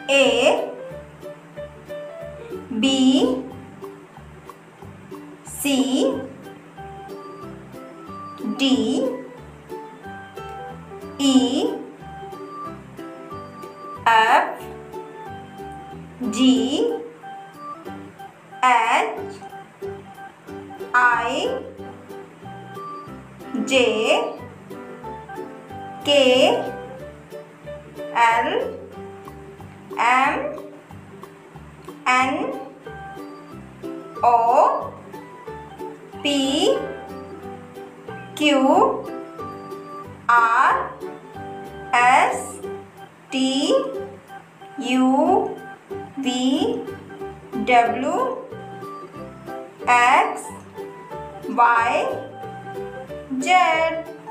A B C D E F G H I J K L M N O P Q R S T U V W X Y Z।